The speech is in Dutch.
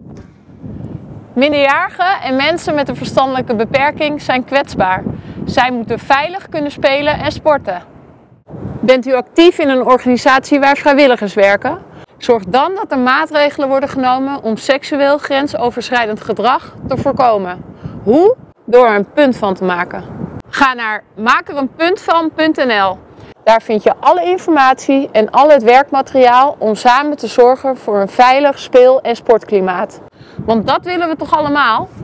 Minderjarigen en mensen met een verstandelijke beperking zijn kwetsbaar. Zij moeten veilig kunnen spelen en sporten. Bent u actief in een organisatie waar vrijwilligers werken? Zorg dan dat er maatregelen worden genomen om seksueel grensoverschrijdend gedrag te voorkomen. Hoe? Door er een punt van te maken. Ga naar maakereenpuntvan.nl. Daar vind je alle informatie en al het werkmateriaal om samen te zorgen voor een veilig speel- en sportklimaat. Want dat willen we toch allemaal?